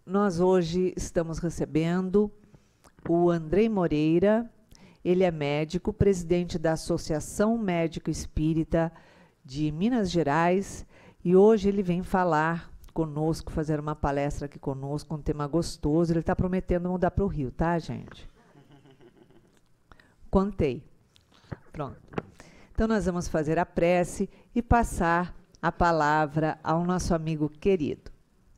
Nós hoje estamos recebendo o Andrei Moreira. Ele é médico, presidente da Associação Médico Espírita de Minas Gerais, e hoje ele vem falar conosco, fazer uma palestra aqui conosco, um tema gostoso. Ele está prometendo mudar para o Rio, tá, gente? Contei. Pronto. Então, nós vamos fazer a prece e passar a palavra ao nosso amigo querido.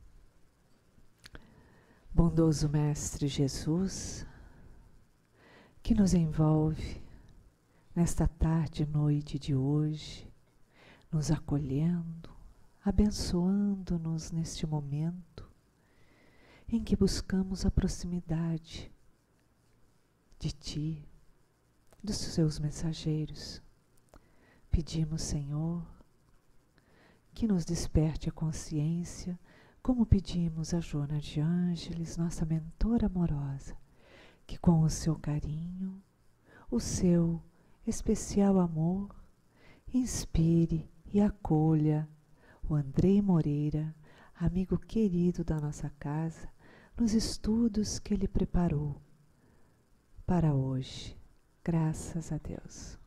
Bondoso Mestre Jesus, que nos envolve nesta tarde e noite de hoje, nos acolhendo, abençoando-nos neste momento em que buscamos a proximidade de Ti, dos Seus mensageiros. Pedimos, Senhor, que nos desperte a consciência, como pedimos a Joana de Ângeles, nossa mentora amorosa, que com o seu carinho, o seu especial amor, inspire e acolha o Andrei Moreira, amigo querido da nossa casa, nos estudos que ele preparou para hoje. Graças a Deus.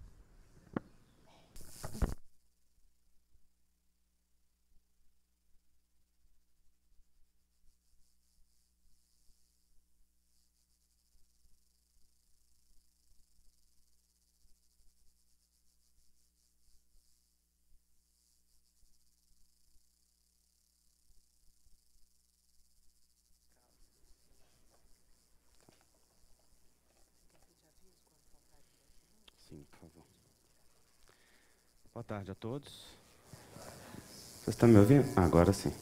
Sim, por favor. Boa tarde a todos. Vocês estão me ouvindo? Agora sim.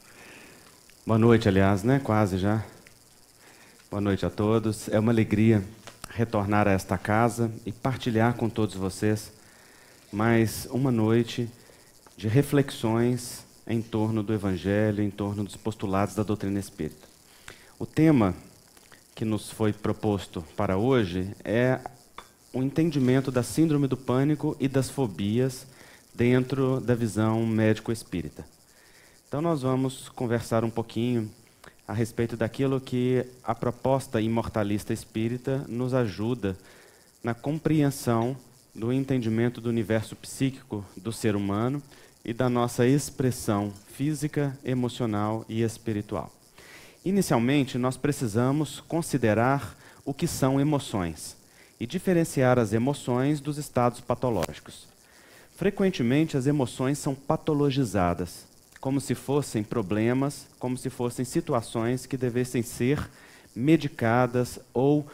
Boa noite, aliás, né? Quase já. Boa noite a todos. É uma alegria retornar a esta casa e partilhar com todos vocês mais uma noite de reflexões em torno do Evangelho, em torno dos postulados da doutrina espírita. O tema que nos foi proposto para hoje é o entendimento da síndrome do pânico e das fobias dentro da visão médico-espírita. Então nós vamos conversar um pouquinho a respeito daquilo que a proposta imortalista espírita nos ajuda na compreensão do entendimento do universo psíquico do ser humano e da nossa expressão física, emocional e espiritual. Inicialmente, nós precisamos considerar o que são emoções e diferenciar as emoções dos estados patológicos. Frequentemente, as emoções são patologizadas, como se fossem problemas, como se fossem situações que devessem ser medicadas ou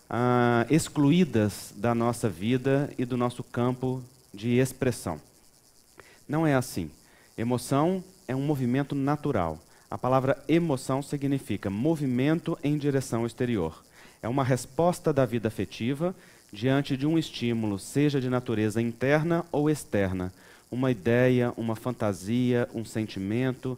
excluídas da nossa vida e do nosso campo de expressão. Não é assim. Emoção é um movimento natural. A palavra emoção significa movimento em direção exterior. É uma resposta da vida afetiva diante de um estímulo, seja de natureza interna ou externa. Uma ideia, uma fantasia, um sentimento,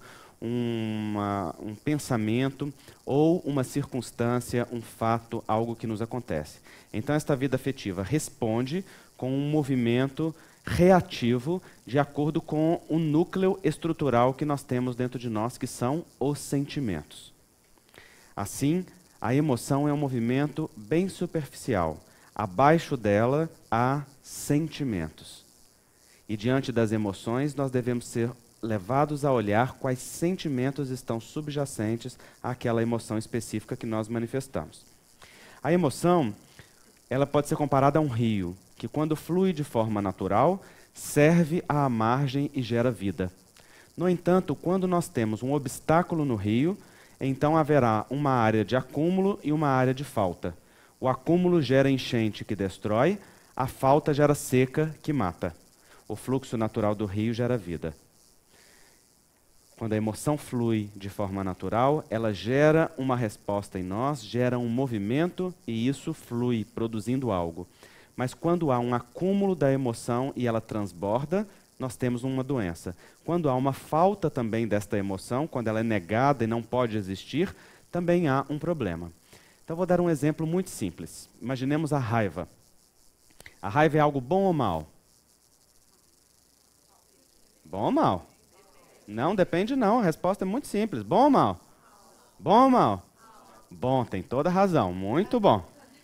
um pensamento ou uma circunstância, um fato, algo que nos acontece. Então, esta vida afetiva responde com um movimento reativo de acordo com o núcleo estrutural que nós temos dentro de nós, que são os sentimentos. Assim, a emoção é um movimento bem superficial. Abaixo dela há sentimentos. E diante das emoções, nós devemos ser levados a olhar quais sentimentos estão subjacentes àquela emoção específica que nós manifestamos. A emoção, ela pode ser comparada a um rio, que quando flui de forma natural, serve à margem e gera vida. No entanto, quando nós temos um obstáculo no rio, então haverá uma área de acúmulo e uma área de falta. O acúmulo gera enchente que destrói, a falta gera seca que mata. O fluxo natural do rio gera vida. Quando a emoção flui de forma natural, ela gera uma resposta em nós, gera um movimento e isso flui, produzindo algo. Mas quando há um acúmulo da emoção e ela transborda, nós temos uma doença. Quando há uma falta também desta emoção, quando ela é negada e não pode existir, também há um problema. Então vou dar um exemplo muito simples. Imaginemos a raiva. A raiva é algo bom ou mal? Bom ou mal? Não, depende não. A resposta é muito simples. Bom ou mal? Bom ou mal? Bom, tem toda razão. Muito bom.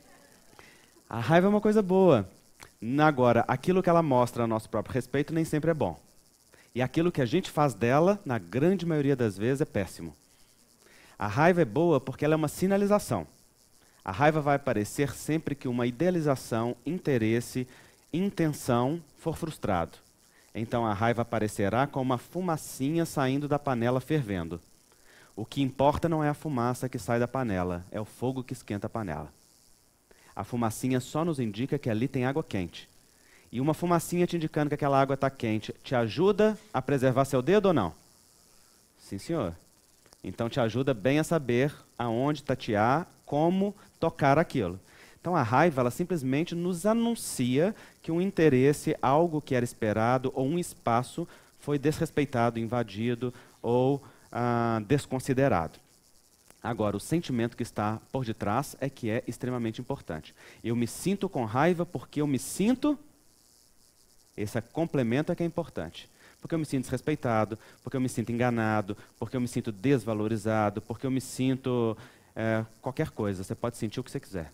A raiva é uma coisa boa. Agora, aquilo que ela mostra a nosso próprio respeito nem sempre é bom. E aquilo que a gente faz dela, na grande maioria das vezes, é péssimo. A raiva é boa porque ela é uma sinalização. A raiva vai aparecer sempre que uma idealização, interesse, intenção for frustrado. Então a raiva aparecerá como uma fumacinha saindo da panela fervendo. O que importa não é a fumaça que sai da panela, é o fogo que esquenta a panela. A fumacinha só nos indica que ali tem água quente. E uma fumacinha te indicando que aquela água está quente, te ajuda a preservar seu dedo ou não? Sim, senhor. Então te ajuda bem a saber aonde tatear, como tocar aquilo. Então a raiva, ela simplesmente nos anuncia que um interesse, algo que era esperado, ou um espaço foi desrespeitado, invadido ou desconsiderado. Agora, o sentimento que está por detrás é que é extremamente importante. Eu me sinto com raiva porque eu me sinto... Esse complemento é que é importante. Porque eu me sinto desrespeitado, porque eu me sinto enganado, porque eu me sinto desvalorizado, porque eu me sinto qualquer coisa. Você pode sentir o que você quiser.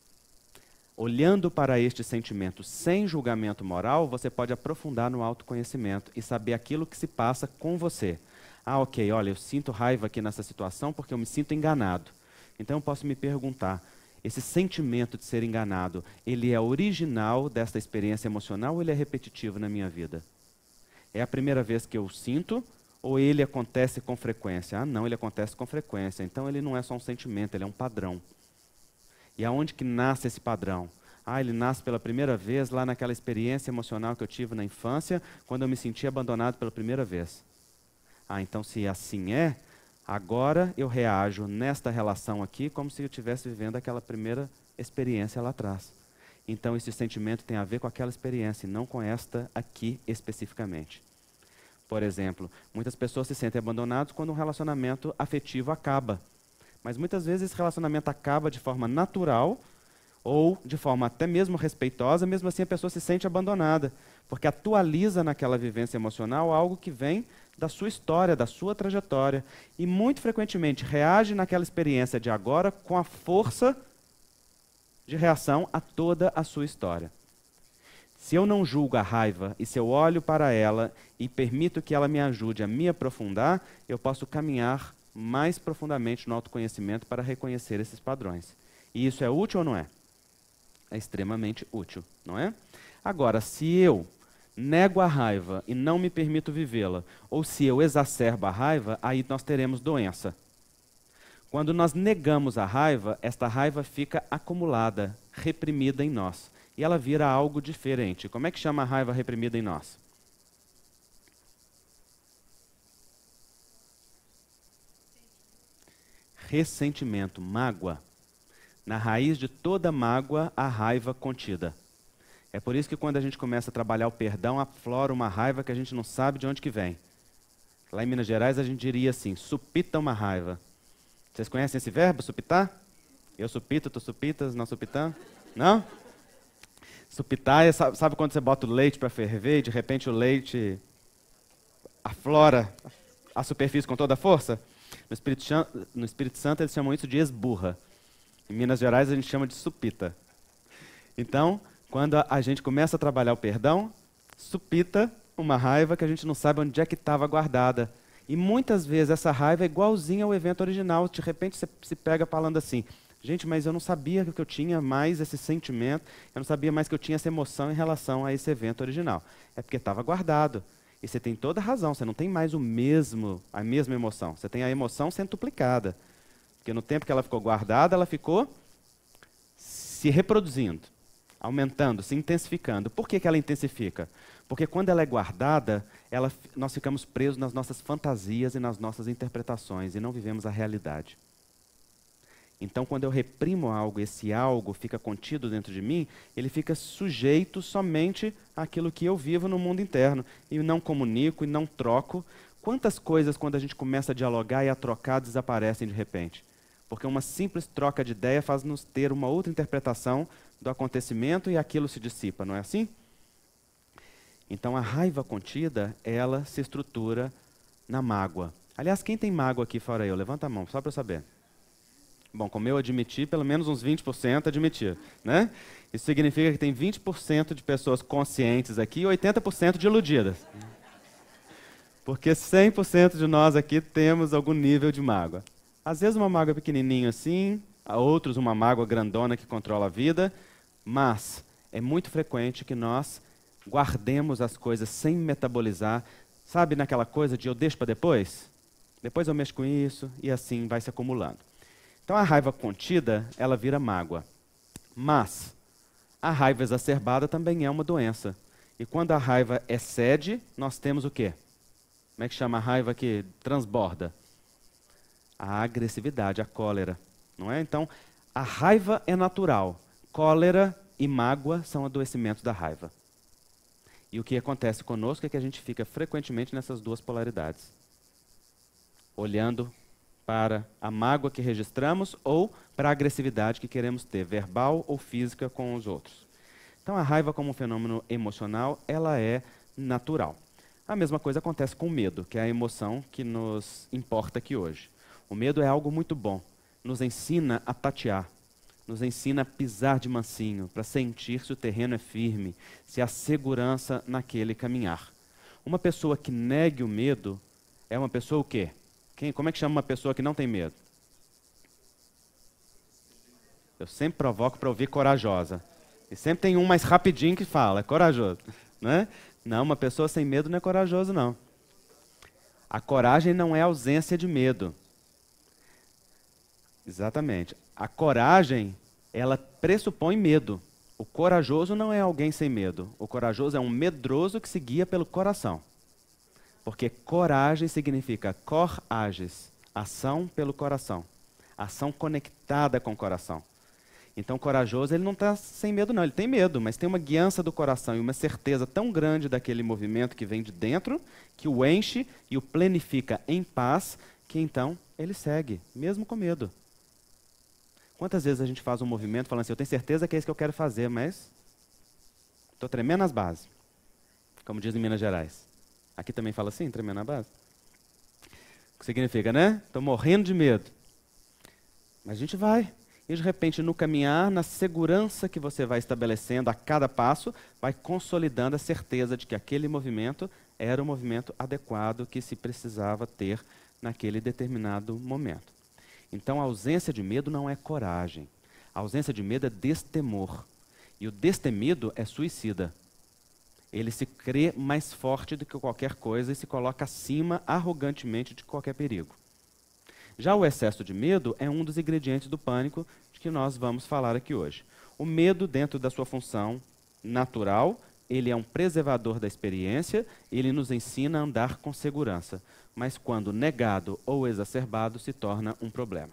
Olhando para este sentimento sem julgamento moral, você pode aprofundar no autoconhecimento e saber aquilo que se passa com você. Ah, ok, olha, eu sinto raiva aqui nessa situação porque eu me sinto enganado. Então eu posso me perguntar, esse sentimento de ser enganado, ele é original desta experiência emocional ou ele é repetitivo na minha vida? É a primeira vez que eu sinto ou ele acontece com frequência? Ah, não, ele acontece com frequência. Então ele não é só um sentimento, ele é um padrão. E aonde que nasce esse padrão? Ah, ele nasce pela primeira vez lá naquela experiência emocional que eu tive na infância, quando eu me senti abandonado pela primeira vez. Ah, então se assim é, agora eu reajo nesta relação aqui como se eu estivesse vivendo aquela primeira experiência lá atrás. Então esse sentimento tem a ver com aquela experiência e não com esta aqui especificamente. Por exemplo, muitas pessoas se sentem abandonadas quando um relacionamento afetivo acaba. Mas muitas vezes esse relacionamento acaba de forma natural ou de forma até mesmo respeitosa, mesmo assim a pessoa se sente abandonada, porque atualiza naquela vivência emocional algo que vem da sua história, da sua trajetória, e muito frequentemente reage naquela experiência de agora com a força de reação a toda a sua história. Se eu não julgo a raiva e se eu olho para ela e permito que ela me ajude a me aprofundar, eu posso caminhar mais profundamente no autoconhecimento para reconhecer esses padrões. E isso é útil ou não é? É extremamente útil, não é? Agora, se eu nego a raiva e não me permito vivê-la, ou se eu exacerbo a raiva, aí nós teremos doença. Quando nós negamos a raiva, esta raiva fica acumulada, reprimida em nós. E ela vira algo diferente. Como é que chama a raiva reprimida em nós? Ressentimento, mágoa. Na raiz de toda mágoa, a raiva contida. É por isso que quando a gente começa a trabalhar o perdão, aflora uma raiva que a gente não sabe de onde que vem. Lá em Minas Gerais a gente diria assim, supita uma raiva. Vocês conhecem esse verbo, supitar? Eu supito, tu supitas, nós supitamos? Não? Supitar é, sabe quando você bota o leite para ferver e de repente o leite aflora a superfície com toda a força? No Espírito Santo eles chamam isso de esburra. Em Minas Gerais a gente chama de supita. Então, quando a gente começa a trabalhar o perdão, supita uma raiva que a gente não sabe onde é que estava guardada. E muitas vezes essa raiva é igualzinha ao evento original. De repente você se pega falando assim, gente, mas eu não sabia que eu tinha mais esse sentimento, eu não sabia mais que eu tinha essa emoção em relação a esse evento original. É porque estava guardado. E você tem toda a razão, você não tem mais a mesma emoção. Você tem a emoção centuplicada. Porque no tempo que ela ficou guardada, ela ficou se reproduzindo, aumentando, se intensificando. Por que ela intensifica? Porque quando ela é guardada, nós ficamos presos nas nossas fantasias e nas nossas interpretações e não vivemos a realidade. Então, quando eu reprimo algo, esse algo fica contido dentro de mim, ele fica sujeito somente àquilo que eu vivo no mundo interno. E não comunico e não troco. Quantas coisas, quando a gente começa a dialogar e a trocar, desaparecem de repente? Porque uma simples troca de ideia faz-nos ter uma outra interpretação do acontecimento e aquilo se dissipa, não é assim? Então, a raiva contida, ela se estrutura na mágoa. Aliás, quem tem mágoa aqui fora eu? Levanta a mão, só para eu saber. Bom, como eu admiti, pelo menos uns 20% admitiram, né? Isso significa que tem 20% de pessoas conscientes aqui e 80% de iludidas. Porque 100% de nós aqui temos algum nível de mágoa. Às vezes uma mágoa pequenininha assim, a outros uma mágoa grandona que controla a vida, mas é muito frequente que nós guardemos as coisas sem metabolizar. Sabe naquela coisa de eu deixo para depois? Depois eu mexo com isso e assim vai se acumulando. Então a raiva contida, ela vira mágoa. Mas a raiva exacerbada também é uma doença. E quando a raiva excede, nós temos o quê? Como é que chama a raiva que transborda? A agressividade, a cólera. Não é? Então, a raiva é natural. Cólera e mágoa são adoecimentos da raiva. E o que acontece conosco é que a gente fica frequentemente nessas duas polaridades. Olhando para a mágoa que registramos ou para a agressividade que queremos ter, verbal ou física com os outros. Então a raiva como um fenômeno emocional, ela é natural. A mesma coisa acontece com o medo, que é a emoção que nos importa aqui hoje. O medo é algo muito bom, nos ensina a tatear, nos ensina a pisar de mansinho, para sentir se o terreno é firme, se há segurança naquele caminhar. Uma pessoa que negue o medo é uma pessoa o quê? Como é que chama uma pessoa que não tem medo? Eu sempre provoco para ouvir corajosa. E sempre tem um mais rapidinho que fala, é corajoso. Né? Não, uma pessoa sem medo não é corajoso, não. A coragem não é ausência de medo. Exatamente. A coragem, ela pressupõe medo. O corajoso não é alguém sem medo. O corajoso é um medroso que se guia pelo coração. Porque coragem significa cor ages, ação pelo coração. Ação conectada com o coração. Então, corajoso, ele não está sem medo, não. Ele tem medo, mas tem uma guiança do coração e uma certeza tão grande daquele movimento que vem de dentro, que o enche e o plenifica em paz, que então ele segue, mesmo com medo. Quantas vezes a gente faz um movimento falando assim, eu tenho certeza que é isso que eu quero fazer, mas estou tremendo nas bases, como diz em Minas Gerais. Aqui também fala assim, tremendo na base? O que significa, né? Estou morrendo de medo. Mas a gente vai. E de repente, no caminhar, na segurança que você vai estabelecendo a cada passo, vai consolidando a certeza de que aquele movimento era o movimento adequado que se precisava ter naquele determinado momento. Então, a ausência de medo não é coragem. A ausência de medo é destemor. E o destemido é suicida. Ele se crê mais forte do que qualquer coisa e se coloca acima arrogantemente de qualquer perigo. Já o excesso de medo é um dos ingredientes do pânico de que nós vamos falar aqui hoje. O medo, dentro da sua função natural, ele é um preservador da experiência, ele nos ensina a andar com segurança, mas quando negado ou exacerbado, se torna um problema.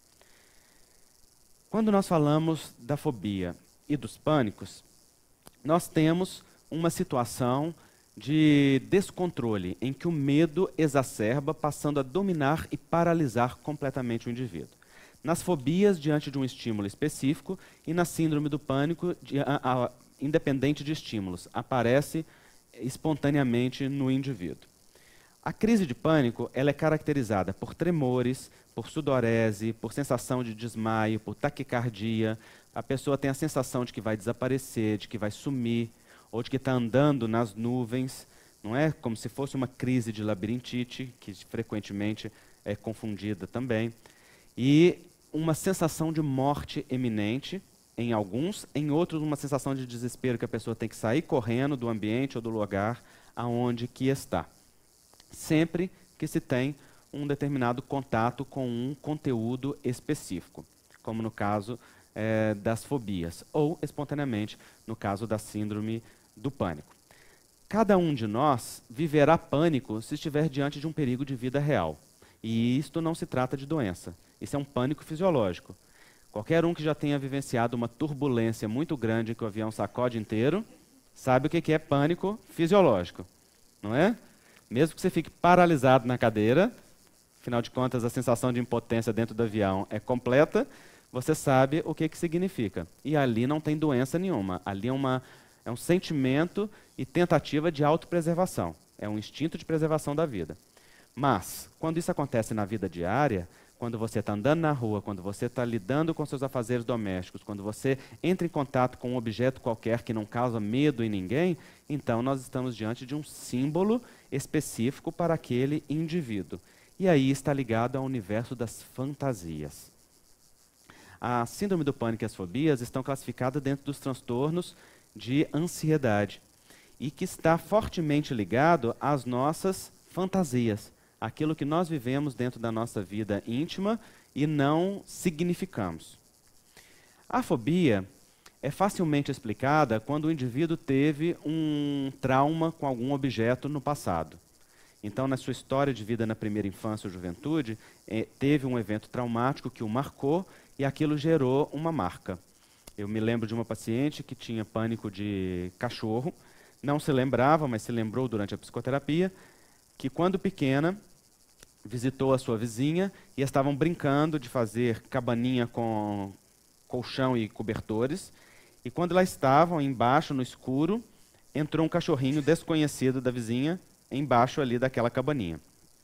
Quando nós falamos da fobia e dos pânicos, nós temos uma situação de descontrole, em que o medo exacerba, passando a dominar e paralisar completamente o indivíduo. Nas fobias, diante de um estímulo específico, e na síndrome do pânico, independente de estímulos, aparece espontaneamente no indivíduo. A crise de pânico ela é caracterizada por tremores, por sudorese, por sensação de desmaio, por taquicardia. A pessoa tem a sensação de que vai desaparecer, de que vai sumir, ou de que está andando nas nuvens, não é? Como se fosse uma crise de labirintite, que frequentemente é confundida também. E uma sensação de morte eminente em alguns, em outros uma sensação de desespero que a pessoa tem que sair correndo do ambiente ou do lugar aonde que está. Sempre que se tem um determinado contato com um conteúdo específico, como no caso das fobias, ou espontaneamente no caso da síndrome do pânico. Cada um de nós viverá pânico se estiver diante de um perigo de vida real. E isto não se trata de doença, isso é um pânico fisiológico. Qualquer um que já tenha vivenciado uma turbulência muito grande em que o avião sacode inteiro, sabe o que é pânico fisiológico, não é? Mesmo que você fique paralisado na cadeira, afinal de contas a sensação de impotência dentro do avião é completa, você sabe o que significa. E ali não tem doença nenhuma, ali é um sentimento e tentativa de autopreservação, é um instinto de preservação da vida. Mas, quando isso acontece na vida diária, quando você está andando na rua, quando você está lidando com seus afazeres domésticos, quando você entra em contato com um objeto qualquer que não causa medo em ninguém, então nós estamos diante de um símbolo específico para aquele indivíduo. E aí está ligado ao universo das fantasias. A síndrome do pânico e as fobias estão classificadas dentro dos transtornos de ansiedade e que está fortemente ligado às nossas fantasias, aquilo que nós vivemos dentro da nossa vida íntima e não significamos. A fobia é facilmente explicada quando o indivíduo teve um trauma com algum objeto no passado. Então, na sua história de vida na primeira infância ou juventude, teve um evento traumático que o marcou e aquilo gerou uma marca. Eu me lembro de uma paciente que tinha pânico de cachorro, não se lembrava, mas se lembrou durante a psicoterapia, que quando pequena visitou a sua vizinha e estavam brincando de fazer cabaninha com colchão e cobertores, e quando lá estavam, embaixo, no escuro, entrou um cachorrinho desconhecido da vizinha, embaixo ali daquela cabaninha.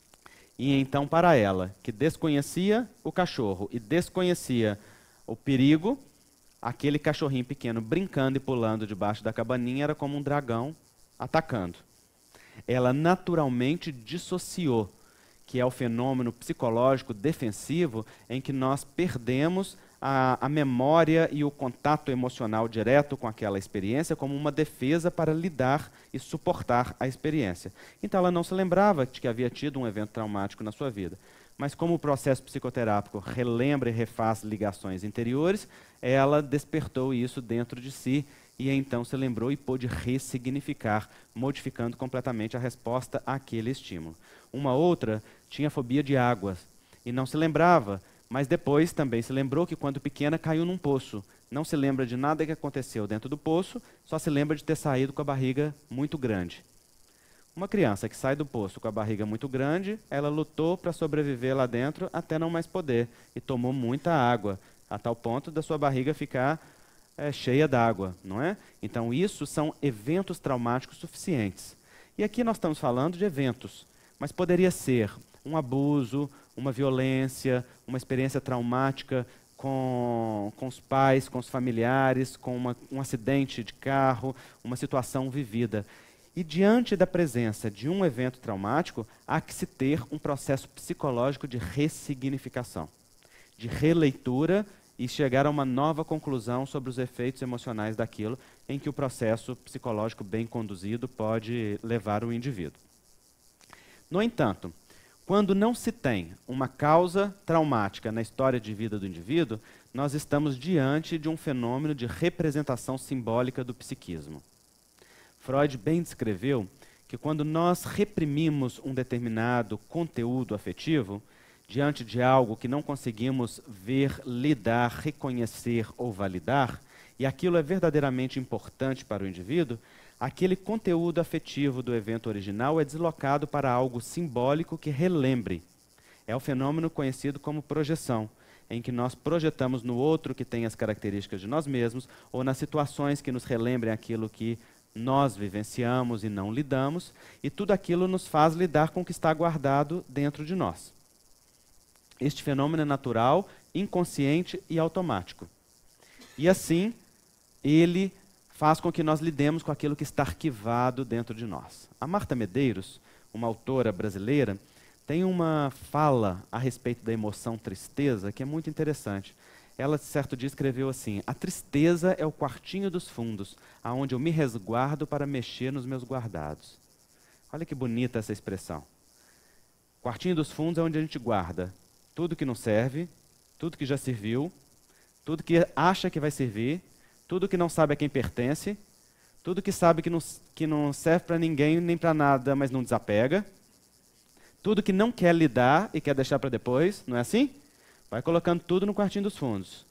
E então, para ela, que desconhecia o cachorro e desconhecia o perigo, aquele cachorrinho pequeno brincando e pulando debaixo da cabaninha era como um dragão atacando. Ela naturalmente dissociou, que é o fenômeno psicológico defensivo em que nós perdemos a memória e o contato emocional direto com aquela experiência como uma defesa para lidar e suportar a experiência. Então ela não se lembrava de que havia tido um evento traumático na sua vida. Mas como o processo psicoterápico relembra e refaz ligações interiores, ela despertou isso dentro de si e então se lembrou e pôde ressignificar, modificando completamente a resposta àquele estímulo. Uma outra tinha fobia de águas e não se lembrava, mas depois também se lembrou que quando pequena caiu num poço. Não se lembra de nada que aconteceu dentro do poço, só se lembra de ter saído com a barriga muito grande. Uma criança que sai do poço com a barriga muito grande, ela lutou para sobreviver lá dentro até não mais poder e tomou muita água, a tal ponto da sua barriga ficar cheia d'água, não é? Então isso são eventos traumáticos suficientes. E aqui nós estamos falando de eventos, mas poderia ser um abuso, uma violência, uma experiência traumática com os pais, com os familiares, com um acidente de carro, uma situação vivida. E diante da presença de um evento traumático, há que se ter um processo psicológico de ressignificação, de releitura e chegar a uma nova conclusão sobre os efeitos emocionais daquilo, em que o processo psicológico bem conduzido pode levar o indivíduo. No entanto, quando não se tem uma causa traumática na história de vida do indivíduo, nós estamos diante de um fenômeno de representação simbólica do psiquismo. Freud bem descreveu que quando nós reprimimos um determinado conteúdo afetivo, diante de algo que não conseguimos ver, lidar, reconhecer ou validar, e aquilo é verdadeiramente importante para o indivíduo, aquele conteúdo afetivo do evento original é deslocado para algo simbólico que relembre. É o fenômeno conhecido como projeção, em que nós projetamos no outro que tem as características de nós mesmos, ou nas situações que nos relembrem aquilo que nós vivenciamos e não lidamos, e tudo aquilo nos faz lidar com o que está guardado dentro de nós. Este fenômeno é natural, inconsciente e automático. E assim, ele faz com que nós lidemos com aquilo que está arquivado dentro de nós. A Marta Medeiros, uma autora brasileira, tem uma fala a respeito da emoção tristeza que é muito interessante. Ela, certo dia, escreveu assim: a tristeza é o quartinho dos fundos, aonde eu me resguardo para mexer nos meus guardados. Olha que bonita essa expressão. Quartinho dos fundos é onde a gente guarda tudo que não serve, tudo que já serviu, tudo que acha que vai servir, tudo que não sabe a quem pertence, tudo que sabe que não serve para ninguém nem para nada, mas não desapega, tudo que não quer lidar e quer deixar para depois, não é assim? Vai colocando tudo no quartinho dos fundos.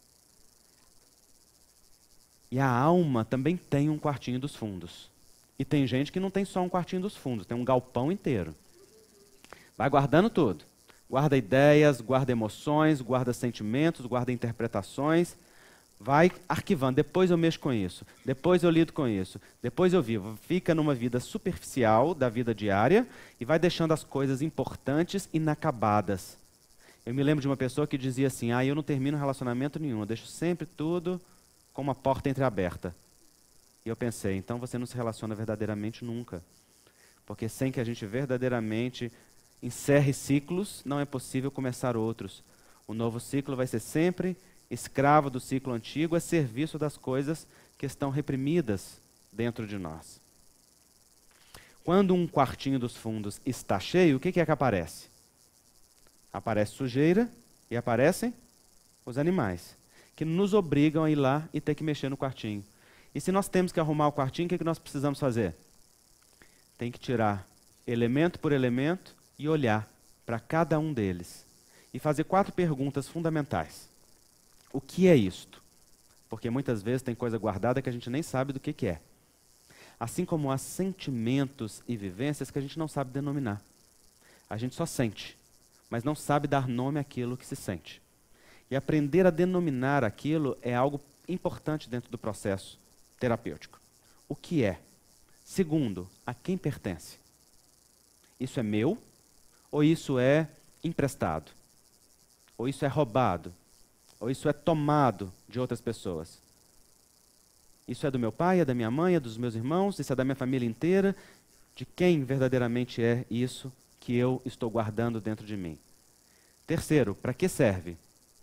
E a alma também tem um quartinho dos fundos. E tem gente que não tem só um quartinho dos fundos, tem um galpão inteiro. Vai guardando tudo. Guarda ideias, guarda emoções, guarda sentimentos, guarda interpretações. vai arquivando, depois eu mexo com isso, depois eu lido com isso, depois eu vivo. Fica numa vida superficial da vida diária e vai deixando as coisas importantes inacabadas. Eu me lembro de uma pessoa que dizia assim, eu não termino relacionamento nenhum, eu deixo sempre tudo com uma porta entreaberta. E eu pensei, então você não se relaciona verdadeiramente nunca. Porque sem que a gente verdadeiramente encerre ciclos, não é possível começar outros. O novo ciclo vai ser sempre escravo do ciclo antigo, a serviço das coisas que estão reprimidas dentro de nós. Quando um quartinho dos fundos está cheio, o que é que aparece? Aparece sujeira e aparecem os animais, que nos obrigam a ir lá e ter que mexer no quartinho. E se nós temos que arrumar o quartinho, o que nós precisamos fazer? Tem que tirar elemento por elemento e olhar para cada um deles. E fazer 4 perguntas fundamentais. O que é isto? Porque muitas vezes tem coisa guardada que a gente nem sabe do que é. Assim como há sentimentos e vivências que a gente não sabe denominar. A gente só sente, mas não sabe dar nome àquilo que se sente. E aprender a denominar aquilo é algo importante dentro do processo terapêutico. O que é? Segundo, a quem pertence? Isso é meu? Ou isso é emprestado? Ou isso é roubado? Ou isso é tomado de outras pessoas? Isso é do meu pai, é da minha mãe, é dos meus irmãos, isso é da minha família inteira? De quem verdadeiramente é isso que eu estou guardando dentro de mim? Terceiro, para que serve?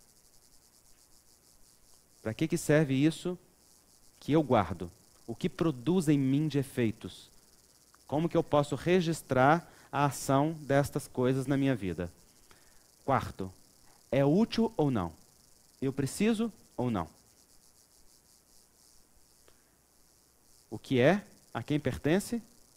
Para que serve isso que eu guardo? O que produz em mim de efeitos? Como que eu posso registrar a ação destas coisas na minha vida? Quarto, é útil ou não? Eu preciso ou não? O que é? A quem pertence?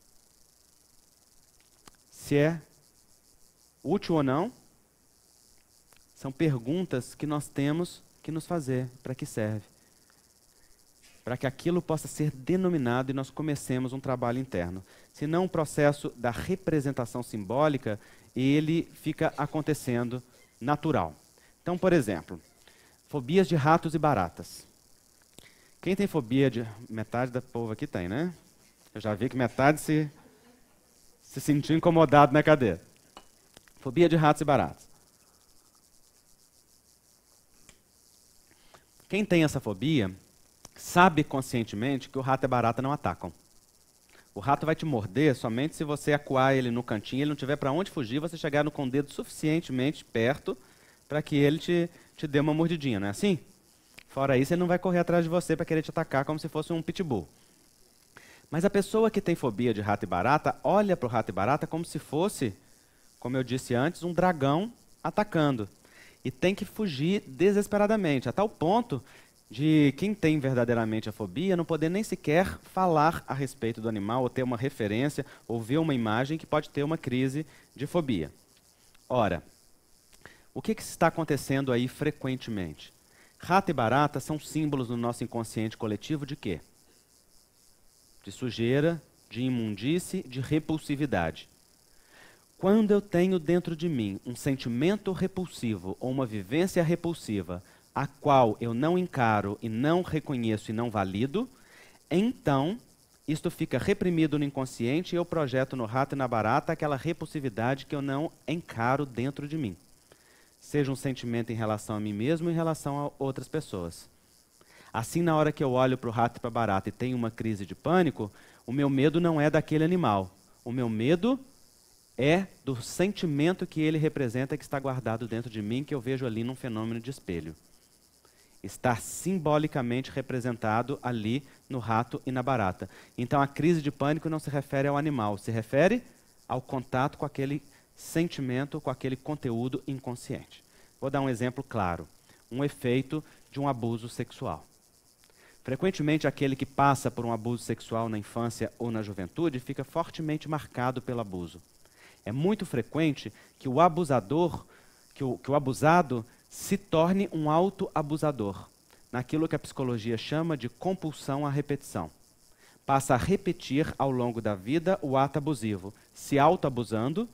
Se é útil ou não? São perguntas que nós temos que nos fazer. Para que serve? Para que aquilo possa ser denominado e nós comecemos um trabalho interno. Senão o processo da representação simbólica, ele fica acontecendo natural. Então, por exemplo, fobias de ratos e baratas. Quem tem fobia de... Metade da povo aqui tem, né? Eu já vi que metade se sentiu incomodado na cadeira. Fobia de ratos e baratas. Quem tem essa fobia sabe conscientemente que o rato e a barata não atacam. O rato vai te morder somente se você acuar ele no cantinho, ele não tiver para onde fugir, você chegar com o dedo suficientemente perto para que ele te dê uma mordidinha, não é assim? Fora isso, ele não vai correr atrás de você para querer te atacar como se fosse um pitbull. Mas a pessoa que tem fobia de rato e barata, olha para o rato e barata como se fosse, como eu disse antes, um dragão atacando. E tem que fugir desesperadamente, a tal ponto de quem tem verdadeiramente a fobia não poder nem sequer falar a respeito do animal, ou ter uma referência, ou ver uma imagem que pode ter uma crise de fobia. Ora, o que está acontecendo aí frequentemente? Rato e barata são símbolos no nosso inconsciente coletivo de quê? De sujeira, de imundície, de repulsividade. Quando eu tenho dentro de mim um sentimento repulsivo ou uma vivência repulsiva, a qual eu não encaro e não reconheço e não valido, então isto fica reprimido no inconsciente e eu projeto no rato e na barata aquela repulsividade que eu não encaro dentro de mim. Seja um sentimento em relação a mim mesmo ou em relação a outras pessoas. Assim, na hora que eu olho para o rato e para a barata e tenho uma crise de pânico, o meu medo não é daquele animal. O meu medo é do sentimento que ele representa, que está guardado dentro de mim, que eu vejo ali num fenômeno de espelho. Está simbolicamente representado ali no rato e na barata. Então a crise de pânico não se refere ao animal, se refere ao contato com aquele sentimento, com aquele conteúdo inconsciente. Vou dar um exemplo claro. Um efeito de um abuso sexual. Frequentemente aquele que passa por um abuso sexual na infância ou na juventude fica fortemente marcado pelo abuso. É muito frequente que o abusador, que o abusado se torne um autoabusador, naquilo que a psicologia chama de compulsão à repetição. Passa a repetir ao longo da vida o ato abusivo, se autoabusando,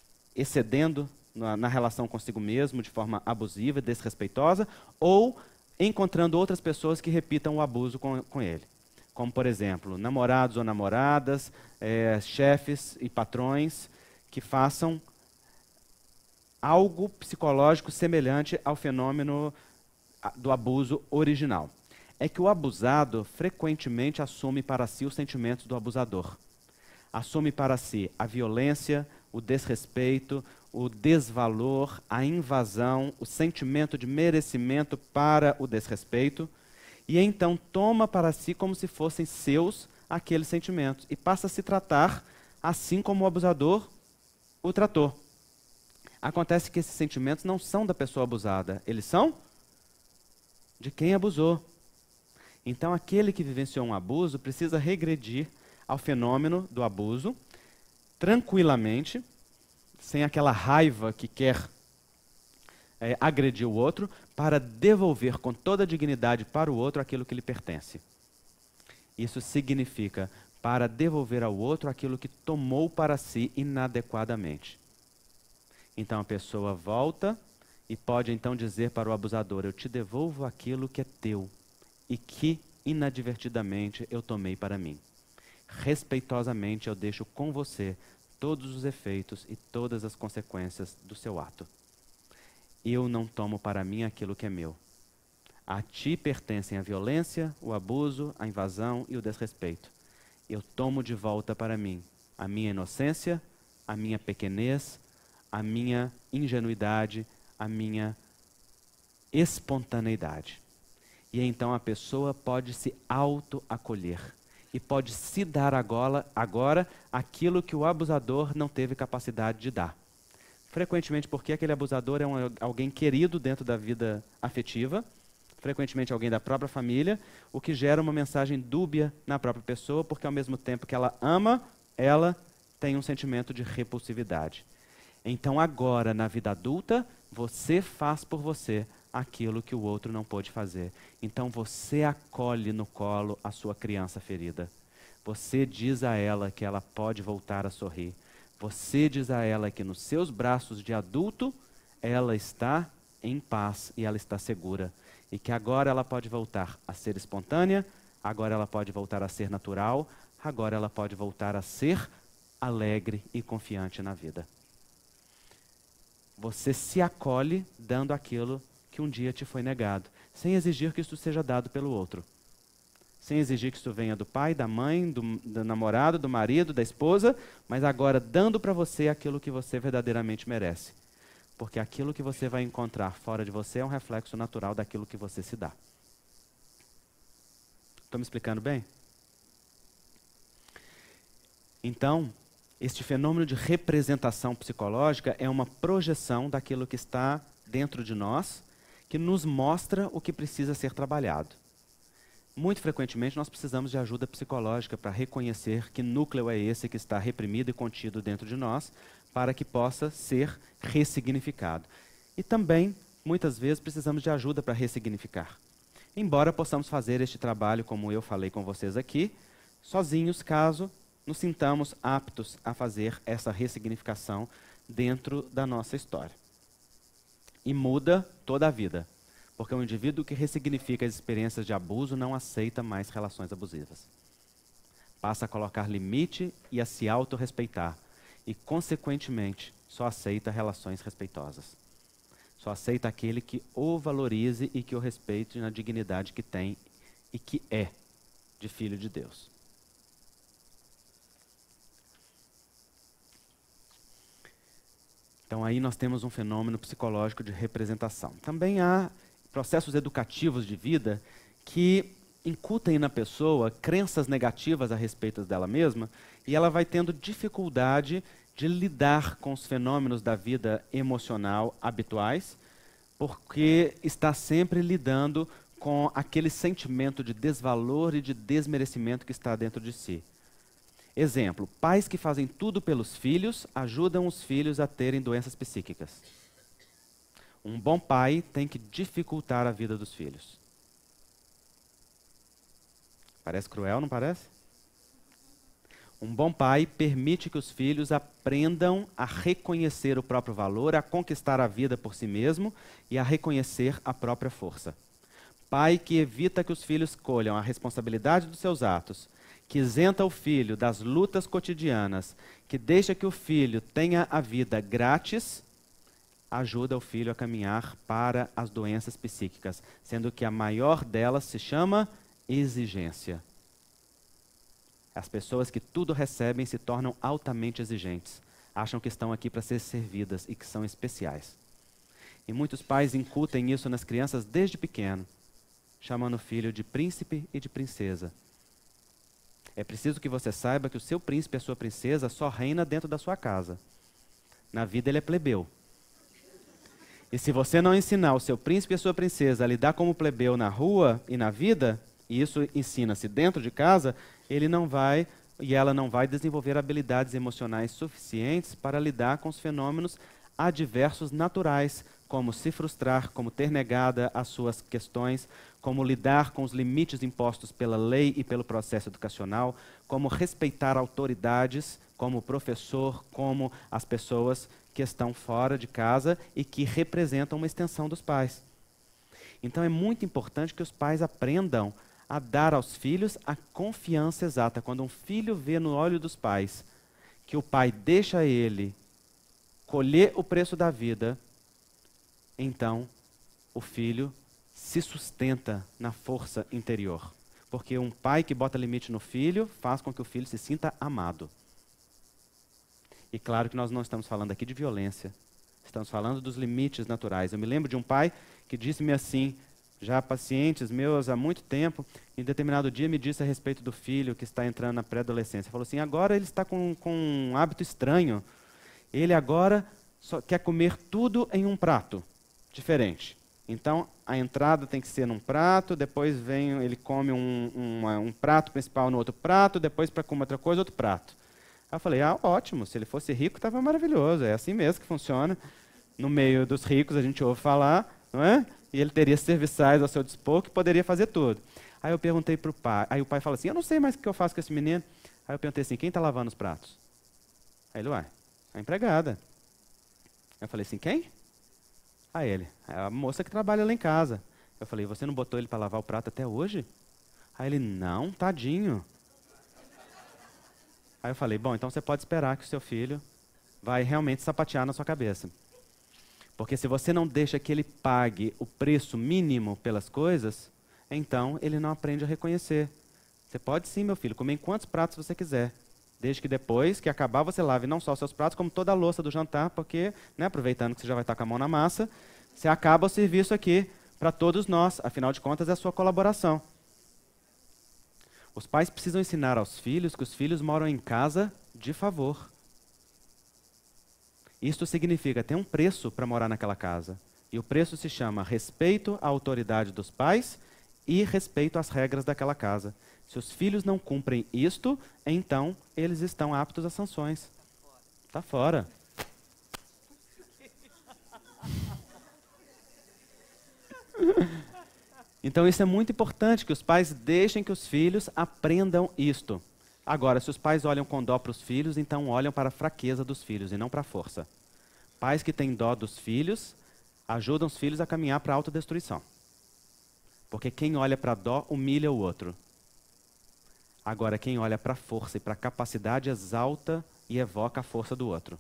excedendo na relação consigo mesmo de forma abusiva e desrespeitosa, ou encontrando outras pessoas que repitam o abuso com ele. Como, por exemplo, namorados ou namoradas, chefes e patrões que façam algo psicológico semelhante ao fenômeno do abuso original. É que o abusado frequentemente assume para si os sentimentos do abusador. Assume para si a violência, o desrespeito, o desvalor, a invasão, o sentimento de merecimento para o desrespeito, e então toma para si como se fossem seus aqueles sentimentos, e passa a se tratar assim como o abusador o tratou. Acontece que esses sentimentos não são da pessoa abusada, eles são de quem abusou. Então, aquele que vivenciou um abuso precisa regredir ao fenômeno do abuso, tranquilamente, sem aquela raiva que quer agredir o outro, para devolver com toda a dignidade para o outro aquilo que lhe pertence. Isso significa para devolver ao outro aquilo que tomou para si inadequadamente. Então a pessoa volta e pode então dizer para o abusador: eu te devolvo aquilo que é teu e que inadvertidamente eu tomei para mim. Respeitosamente eu deixo com você todos os efeitos e todas as consequências do seu ato. Eu não tomo para mim aquilo que é meu. A ti pertencem a violência, o abuso, a invasão e o desrespeito. Eu tomo de volta para mim a minha inocência, a minha pequenez, a minha ingenuidade, a minha espontaneidade. E então a pessoa pode se auto-acolher e pode se dar agora aquilo que o abusador não teve capacidade de dar. Frequentemente porque aquele abusador é alguém querido dentro da vida afetiva, frequentemente alguém da própria família, o que gera uma mensagem dúbia na própria pessoa, porque ao mesmo tempo que ela ama, ela tem um sentimento de repulsividade. Então agora, na vida adulta, você faz por você aquilo que o outro não pôde fazer. Então você acolhe no colo a sua criança ferida. Você diz a ela que ela pode voltar a sorrir. Você diz a ela que nos seus braços de adulto, ela está em paz e ela está segura. E que agora ela pode voltar a ser espontânea, agora ela pode voltar a ser natural, agora ela pode voltar a ser alegre e confiante na vida. Você se acolhe dando aquilo que um dia te foi negado, sem exigir que isso seja dado pelo outro. Sem exigir que isso venha do pai, da mãe, do namorado, do marido, da esposa, mas agora dando para você aquilo que você verdadeiramente merece. Porque aquilo que você vai encontrar fora de você é um reflexo natural daquilo que você se dá. Estou me explicando bem? Então, este fenômeno de representação psicológica é uma projeção daquilo que está dentro de nós, que nos mostra o que precisa ser trabalhado. Muito frequentemente nós precisamos de ajuda psicológica para reconhecer que núcleo é esse que está reprimido e contido dentro de nós, para que possa ser ressignificado. E também, muitas vezes, precisamos de ajuda para ressignificar. Embora possamos fazer este trabalho, como eu falei com vocês aqui, sozinhos, caso nos sintamos aptos a fazer essa ressignificação dentro da nossa história. E muda toda a vida. Porque o indivíduo que ressignifica as experiências de abuso não aceita mais relações abusivas. Passa a colocar limite e a se autorrespeitar. E, consequentemente, só aceita relações respeitosas. Só aceita aquele que o valorize e que o respeite na dignidade que tem e que é de filho de Deus. Então aí nós temos um fenômeno psicológico de representação. Também há processos educativos de vida que incutem na pessoa crenças negativas a respeito dela mesma e ela vai tendo dificuldade de lidar com os fenômenos da vida emocional habituais, porque está sempre lidando com aquele sentimento de desvalor e de desmerecimento que está dentro de si. Exemplo, pais que fazem tudo pelos filhos ajudam os filhos a terem doenças psíquicas. Um bom pai tem que dificultar a vida dos filhos. Parece cruel, não parece? Um bom pai permite que os filhos aprendam a reconhecer o próprio valor, a conquistar a vida por si mesmo e a reconhecer a própria força. Pai que evita que os filhos colham a responsabilidade dos seus atos, que isenta o filho das lutas cotidianas, que deixa que o filho tenha a vida grátis, ajuda o filho a caminhar para as doenças psíquicas, sendo que a maior delas se chama exigência. As pessoas que tudo recebem se tornam altamente exigentes, acham que estão aqui para ser servidas e que são especiais. E muitos pais incutem isso nas crianças desde pequeno, chamando o filho de príncipe e de princesa. É preciso que você saiba que o seu príncipe e a sua princesa só reina dentro da sua casa. Na vida ele é plebeu. E se você não ensinar o seu príncipe e a sua princesa a lidar como plebeu na rua e na vida, e isso ensina-se dentro de casa, ele não vai e ela não vai desenvolver habilidades emocionais suficientes para lidar com os fenômenos adversos naturais, como se frustrar, como ter negada as suas questões, como lidar com os limites impostos pela lei e pelo processo educacional, como respeitar autoridades, como o professor, como as pessoas que estão fora de casa e que representam uma extensão dos pais. Então é muito importante que os pais aprendam a dar aos filhos a confiança exata. Quando um filho vê no olho dos pais que o pai deixa ele colher o preço da vida, então o filho se sustenta na força interior. Porque um pai que bota limite no filho faz com que o filho se sinta amado. E claro que nós não estamos falando aqui de violência. Estamos falando dos limites naturais. Eu me lembro de um pai que disse-me assim, já pacientes meus há muito tempo, em determinado dia me disse a respeito do filho que está entrando na pré-adolescência. Falou assim, agora ele está com um hábito estranho. Ele agora só quer comer tudo em um prato diferente. Então, a entrada tem que ser num prato, depois ele come um prato principal no outro prato, depois para comer outra coisa, outro prato. Aí eu falei, ótimo, se ele fosse rico, estava maravilhoso, é assim mesmo que funciona. No meio dos ricos a gente ouve falar, não é? E ele teria serviçais ao seu dispor que poderia fazer tudo. Aí eu perguntei para o pai, aí o pai fala assim, eu não sei mais o que eu faço com esse menino. Aí eu perguntei assim, quem está lavando os pratos? Aí ele, a empregada. Eu falei assim, quem? Aí ele, é a moça que trabalha lá em casa. Eu falei, você não botou ele para lavar o prato até hoje? Aí ele, não, tadinho. Aí eu falei, bom, então você pode esperar que o seu filho vai realmente sapatear na sua cabeça. Porque se você não deixa que ele pague o preço mínimo pelas coisas, então ele não aprende a reconhecer. Você pode sim, meu filho, comer em quantos pratos você quiser. Desde que depois que acabar você lave não só os seus pratos, como toda a louça do jantar, porque, né, aproveitando que você já vai estar com a mão na massa, você acaba o serviço aqui para todos nós. Afinal de contas, é a sua colaboração. Os pais precisam ensinar aos filhos que os filhos moram em casa de favor. Isto significa ter um preço para morar naquela casa. E o preço se chama respeito à autoridade dos pais e respeito às regras daquela casa. Se os filhos não cumprem isto, então eles estão aptos a sanções. Está fora. Então isso é muito importante, que os pais deixem que os filhos aprendam isto. Agora, se os pais olham com dó para os filhos, então olham para a fraqueza dos filhos e não para a força. Pais que têm dó dos filhos, ajudam os filhos a caminhar para a autodestruição. Porque quem olha para a dó, humilha o outro. Agora, quem olha para a força e para a capacidade, exalta e evoca a força do outro.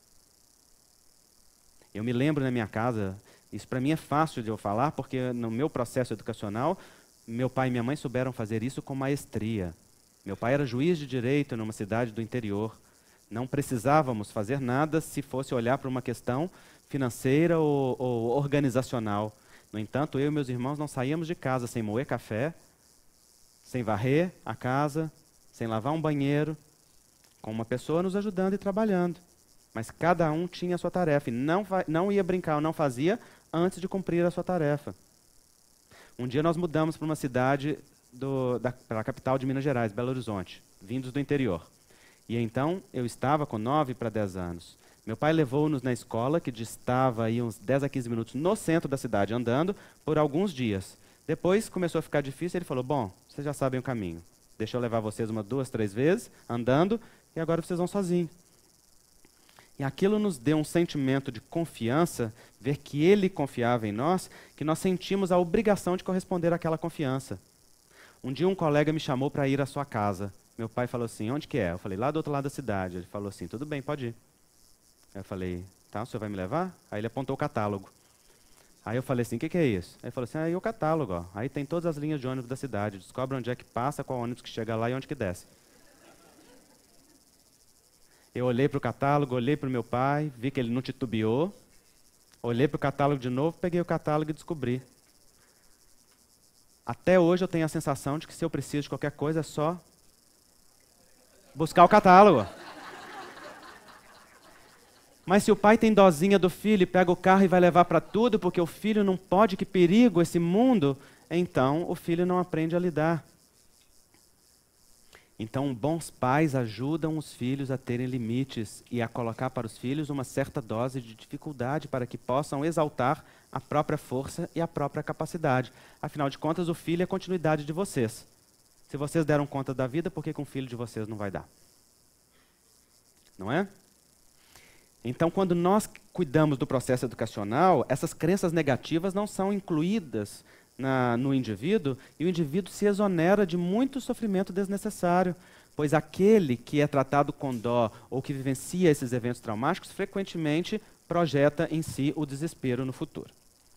Eu me lembro na minha casa, isso para mim é fácil de eu falar, porque no meu processo educacional, meu pai e minha mãe souberam fazer isso com maestria. Meu pai era juiz de direito numa cidade do interior. Não precisávamos fazer nada se fosse olhar para uma questão financeira ou organizacional. No entanto, eu e meus irmãos não saíamos de casa sem moer café, sem varrer a casa, sem lavar um banheiro, com uma pessoa nos ajudando e trabalhando. Mas cada um tinha a sua tarefa e não ia brincar ou não fazia antes de cumprir a sua tarefa. Um dia nós mudamos para uma cidade para a capital de Minas Gerais, Belo Horizonte, vindos do interior. E então eu estava com 9 para 10 anos. Meu pai levou-nos na escola, que distava aí uns 10 a 15 minutos no centro da cidade, andando por alguns dias. Depois começou a ficar difícil, ele falou, bom, vocês já sabem o caminho. Deixa eu levar vocês 1, 2, 3 vezes, andando, e agora vocês vão sozinhos. E aquilo nos deu um sentimento de confiança, ver que ele confiava em nós, que nós sentimos a obrigação de corresponder àquela confiança. Um dia um colega me chamou para ir à sua casa. Meu pai falou assim, onde que é? Eu falei, lá do outro lado da cidade. Ele falou assim, tudo bem, pode ir. Eu falei, tá, o senhor vai me levar? Aí ele apontou o catálogo. Aí eu falei assim, o que é isso? Aí ele falou assim, aí o catálogo, ó. Aí tem todas as linhas de ônibus da cidade, descobre onde é que passa, qual ônibus que chega lá e onde que desce. Eu olhei para o catálogo, olhei para o meu pai, vi que ele não titubeou, olhei para o catálogo de novo, peguei o catálogo e descobri. Até hoje eu tenho a sensação de que se eu preciso de qualquer coisa é só buscar o catálogo. Mas se o pai tem dozinha do filho e pega o carro e vai levar para tudo, porque o filho não pode, que perigo esse mundo, então o filho não aprende a lidar. Então, bons pais ajudam os filhos a terem limites e a colocar para os filhos uma certa dose de dificuldade para que possam exaltar a própria força e a própria capacidade. Afinal de contas, o filho é a continuidade de vocês. Se vocês deram conta da vida, por que com o filho de vocês não vai dar? Não é? Então, quando nós cuidamos do processo educacional, essas crenças negativas não são incluídas no indivíduo, e o indivíduo se exonera de muito sofrimento desnecessário, pois aquele que é tratado com dó ou que vivencia esses eventos traumáticos frequentemente projeta em si o desespero no futuro.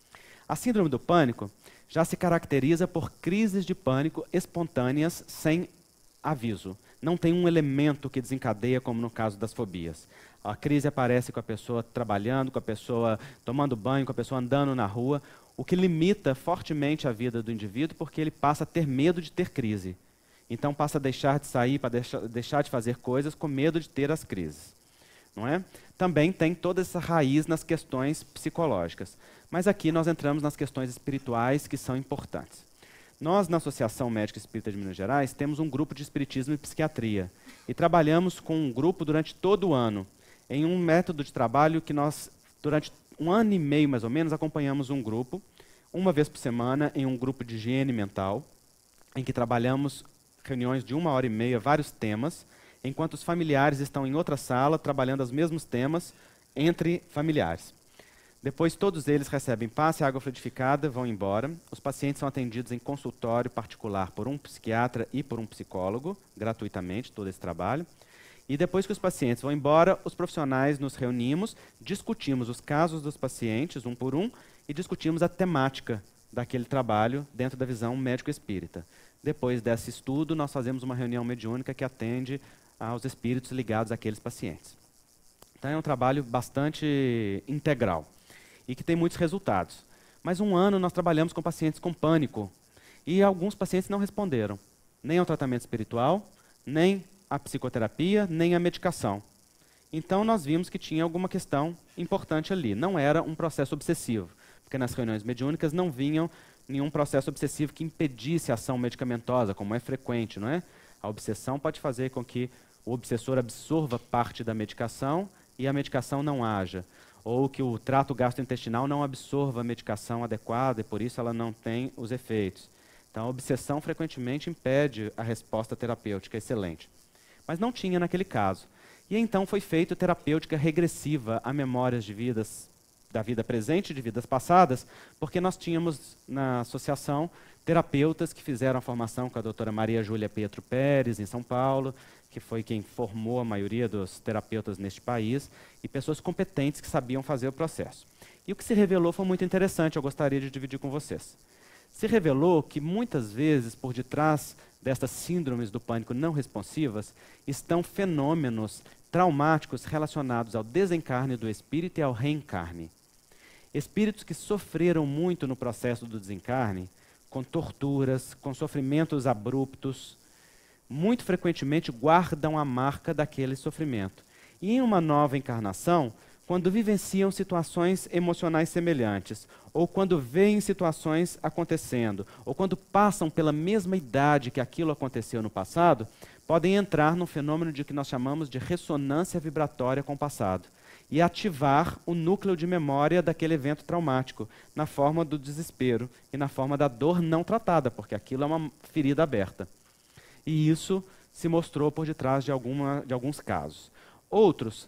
A síndrome do pânico já se caracteriza por crises de pânico espontâneas sem aviso. Não tem um elemento que desencadeia, como no caso das fobias. A crise aparece com a pessoa trabalhando, com a pessoa tomando banho, com a pessoa andando na rua, o que limita fortemente a vida do indivíduo, porque ele passa a ter medo de ter crise. Então passa a deixar de sair, para deixar de fazer coisas com medo de ter as crises. Não é? Também tem toda essa raiz nas questões psicológicas. Mas aqui nós entramos nas questões espirituais que são importantes. Nós, na Associação Médica Espírita de Minas Gerais, temos um grupo de espiritismo e psiquiatria. E trabalhamos com um grupo durante todo o ano, em um método de trabalho que nós, durante 1 ano e meio mais ou menos, acompanhamos um grupo, uma vez por semana, em um grupo de higiene mental, em que trabalhamos reuniões de 1h30, vários temas, enquanto os familiares estão em outra sala, trabalhando os mesmos temas entre familiares. Depois, todos eles recebem passe, água fluidificada, vão embora. Os pacientes são atendidos em consultório particular por um psiquiatra e por um psicólogo, gratuitamente, todo esse trabalho. E depois que os pacientes vão embora, os profissionais nos reunimos, discutimos os casos dos pacientes, um por um, e discutimos a temática daquele trabalho dentro da visão médico-espírita. Depois desse estudo, nós fazemos uma reunião mediúnica que atende aos espíritos ligados àqueles pacientes. Então é um trabalho bastante integral e que tem muitos resultados. Mas 1 ano nós trabalhamos com pacientes com pânico e alguns pacientes não responderam, nem ao tratamento espiritual, nem à psicoterapia, nem à medicação. Então nós vimos que tinha alguma questão importante ali. Não era um processo obsessivo, porque nas reuniões mediúnicas não vinham nenhum processo obsessivo que impedisse a ação medicamentosa, como é frequente, não é? A obsessão pode fazer com que o obsessor absorva parte da medicação e a medicação não haja, ou que o trato gastrointestinal não absorva a medicação adequada e por isso ela não tem os efeitos. Então a obsessão frequentemente impede a resposta terapêutica excelente. Mas não tinha naquele caso. E então foi feita terapêutica regressiva a memórias de vidas, da vida presente e de vidas passadas, porque nós tínhamos na associação terapeutas que fizeram a formação com a doutora Maria Júlia Pietro Pérez, em São Paulo, que foi quem formou a maioria dos terapeutas neste país, e pessoas competentes que sabiam fazer o processo. E o que se revelou foi muito interessante, eu gostaria de dividir com vocês. Se revelou que muitas vezes, por detrás destas síndromes do pânico não responsivas, estão fenômenos traumáticos relacionados ao desencarne do espírito e ao reencarne. Espíritos que sofreram muito no processo do desencarne, com torturas, com sofrimentos abruptos, muito frequentemente guardam a marca daquele sofrimento. E em uma nova encarnação, quando vivenciam situações emocionais semelhantes, ou quando veem situações acontecendo, ou quando passam pela mesma idade que aquilo aconteceu no passado, podem entrar num fenômeno de que nós chamamos de ressonância vibratória com o passado e ativar o núcleo de memória daquele evento traumático, na forma do desespero e na forma da dor não tratada, porque aquilo é uma ferida aberta. E isso se mostrou por detrás de alguns casos. Outros,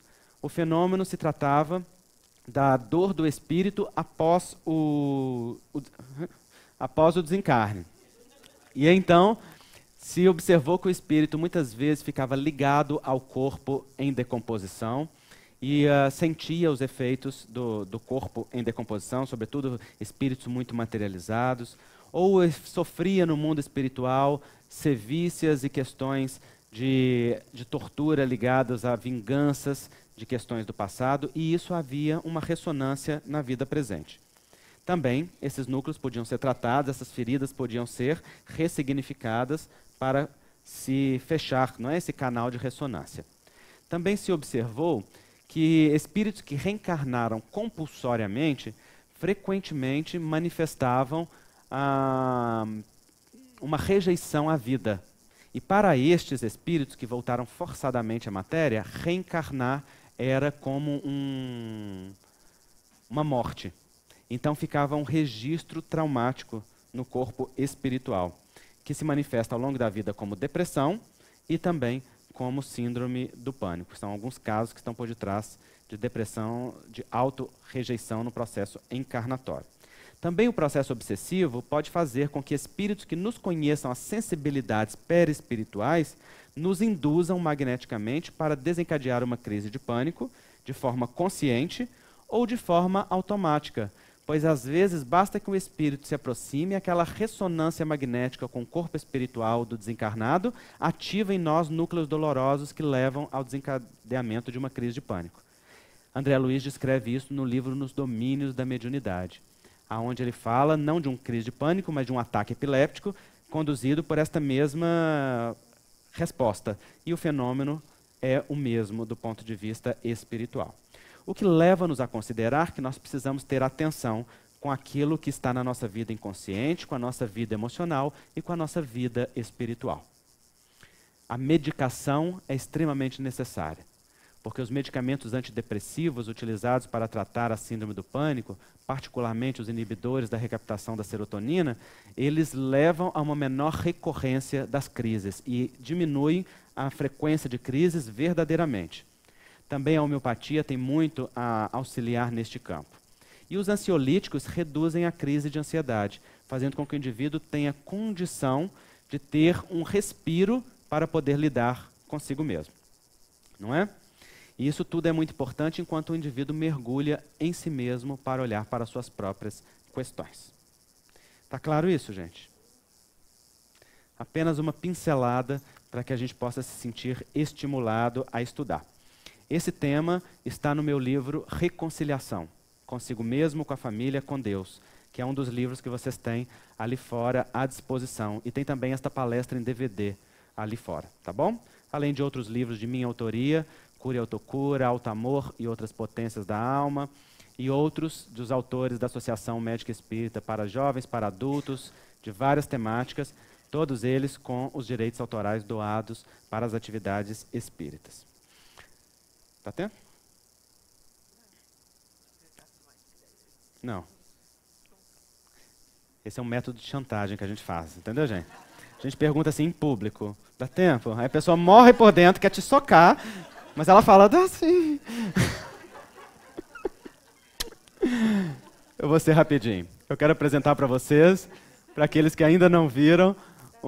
O fenômeno se tratava da dor do espírito após o desencarne. E então se observou que o espírito muitas vezes ficava ligado ao corpo em decomposição e sentia os efeitos do corpo em decomposição, sobretudo espíritos muito materializados, ou sofria no mundo espiritual sevícias e questões de tortura ligadas a vinganças de questões do passado, e isso havia uma ressonância na vida presente. Também, esses núcleos podiam ser tratados, essas feridas podiam ser ressignificadas para se fechar, não é, esse canal de ressonância. Também se observou que espíritos que reencarnaram compulsoriamente, frequentemente manifestavam uma rejeição à vida. E para estes espíritos que voltaram forçadamente à matéria, reencarnar era como uma morte. Então ficava um registro traumático no corpo espiritual, que se manifesta ao longo da vida como depressão e também como síndrome do pânico. São alguns casos que estão por detrás de depressão, de auto-rejeição no processo encarnatório. Também o processo obsessivo pode fazer com que espíritos que nos conheçam as sensibilidades perispirituais nos induzam magneticamente para desencadear uma crise de pânico de forma consciente ou de forma automática, pois às vezes basta que o espírito se aproxime e aquela ressonância magnética com o corpo espiritual do desencarnado ativa em nós núcleos dolorosos que levam ao desencadeamento de uma crise de pânico. André Luiz descreve isso no livro Nos Domínios da Mediunidade, aonde ele fala não de uma crise de pânico, mas de um ataque epiléptico conduzido por esta mesma resposta. E o fenômeno é o mesmo do ponto de vista espiritual. O que leva-nos a considerar que nós precisamos ter atenção com aquilo que está na nossa vida inconsciente, com a nossa vida emocional e com a nossa vida espiritual. A medicação é extremamente necessária, porque os medicamentos antidepressivos utilizados para tratar a síndrome do pânico, particularmente os inibidores da recaptação da serotonina, eles levam a uma menor recorrência das crises e diminuem a frequência de crises verdadeiramente. Também a homeopatia tem muito a auxiliar neste campo. E os ansiolíticos reduzem a crise de ansiedade, fazendo com que o indivíduo tenha condição de ter um respiro para poder lidar consigo mesmo. Não é? E isso tudo é muito importante enquanto o indivíduo mergulha em si mesmo para olhar para suas próprias questões. Está claro isso, gente? Apenas uma pincelada para que a gente possa se sentir estimulado a estudar. Esse tema está no meu livro Reconciliação, consigo mesmo, com a família, com Deus, que é um dos livros que vocês têm ali fora à disposição. E tem também esta palestra em DVD ali fora, tá bom? Além de outros livros de minha autoria, Cura e Autocura, Alto Amor e Outras Potências da Alma, e outros dos autores da Associação Médica Espírita para jovens, para adultos, de várias temáticas, todos eles com os direitos autorais doados para as atividades espíritas. Tá tendo? Não. Esse é um método de chantagem que a gente faz, entendeu, gente? A gente pergunta assim em público, dá tempo? Aí a pessoa morre por dentro, quer te socar, mas ela fala, dá sim. Eu vou ser rapidinho. Eu quero apresentar para vocês, para aqueles que ainda não viram,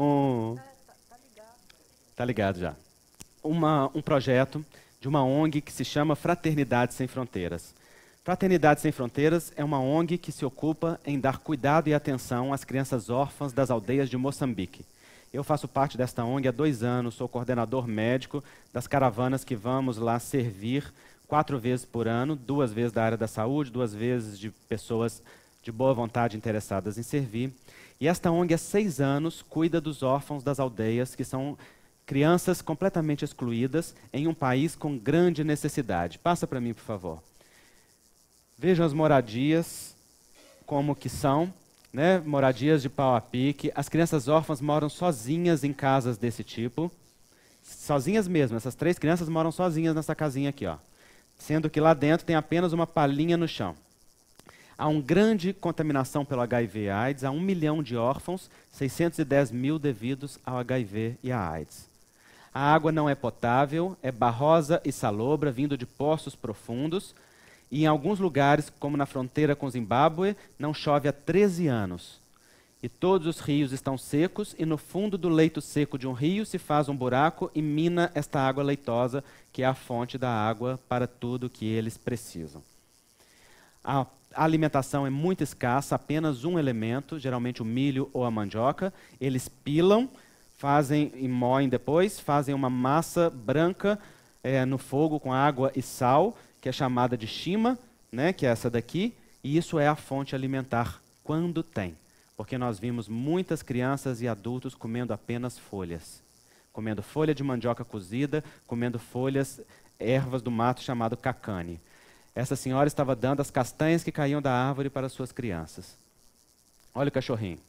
Tá ligado já. Um projeto de uma ONG que se chama Fraternidade Sem Fronteiras. Fraternidade Sem Fronteiras é uma ONG que se ocupa em dar cuidado e atenção às crianças órfãs das aldeias de Moçambique. Eu faço parte desta ONG há 2 anos, sou coordenador médico das caravanas que vamos lá servir 4 vezes por ano, 2 vezes da área da saúde, 2 vezes de pessoas de boa vontade interessadas em servir. E esta ONG há 6 anos cuida dos órfãos das aldeias, que são crianças completamente excluídas em um país com grande necessidade. Passa para mim, por favor. Vejam as moradias, como que são, né? Moradias de pau a pique. As crianças órfãs moram sozinhas em casas desse tipo. Sozinhas mesmo, essas 3 crianças moram sozinhas nessa casinha aqui, ó. Sendo que lá dentro tem apenas uma palhinha no chão. Há uma grande contaminação pelo HIV e AIDS, há 1 milhão de órfãos, 610 mil devidos ao HIV e à AIDS. A água não é potável, é barrosa e salobra, vindo de poços profundos. E em alguns lugares, como na fronteira com Zimbábue, não chove há 13 anos. E todos os rios estão secos, e no fundo do leito seco de um rio se faz um buraco e mina esta água leitosa, que é a fonte da água para tudo que eles precisam. A alimentação é muito escassa, apenas um elemento, geralmente o milho ou a mandioca. Eles pilam, fazem e moem depois, fazem uma massa branca no fogo com água e sal, que é chamada de shima, né, que é essa daqui, e isso é a fonte alimentar, quando tem. Porque nós vimos muitas crianças e adultos comendo apenas folhas. Comendo folha de mandioca cozida, comendo folhas, ervas do mato chamado cacane. Essa senhora estava dando as castanhas que caíam da árvore para suas crianças. Olha o cachorrinho.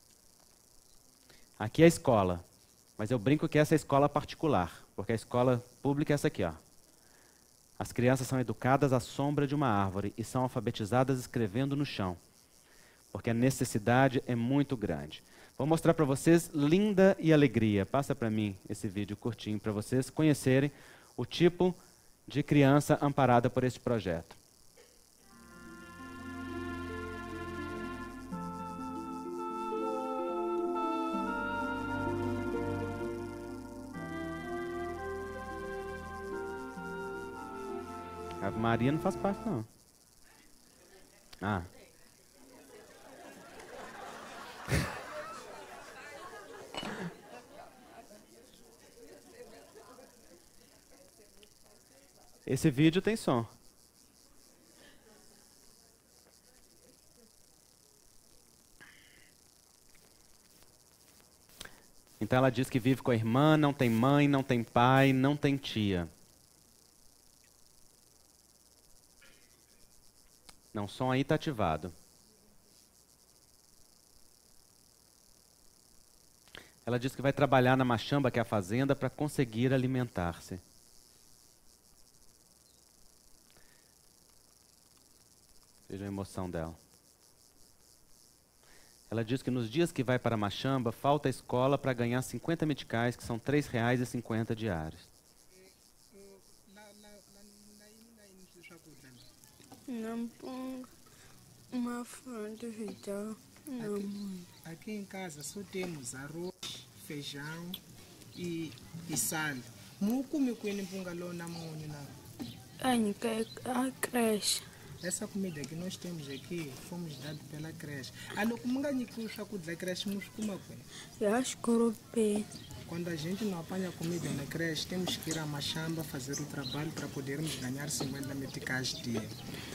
Aqui é a escola, mas eu brinco que essa é a escola particular, porque a escola pública é essa aqui, ó. As crianças são educadas à sombra de uma árvore e são alfabetizadas escrevendo no chão, porque a necessidade é muito grande. Vou mostrar para vocês Linda e Alegria. Passa para mim esse vídeo curtinho para vocês conhecerem o tipo de criança amparada por este projeto. A Maria não faz parte, não. Ah. Esse vídeo tem som. Então ela diz que vive com a irmã, não tem mãe, não tem pai, não tem tia. Não, o som aí está ativado. Ela diz que vai trabalhar na machamba, que é a fazenda, para conseguir alimentar-se. Veja a emoção dela. Ela diz que nos dias que vai para a machamba, falta a escola para ganhar 50 meticais, que são R$3,50 diários. Não pongo uma fonte vital. Aqui em casa só temos arroz, feijão e sal. Muco me coelho pungalô na mão A creche. Essa comida que nós temos aqui fomos dados pela creche. Alô, como ganha que o chaco da creche nos coma com? Eu acho que eu Quando a gente não apanha comida na creche, temos que ir à machamba fazer o trabalho para podermos ganhar 50 meticais dia.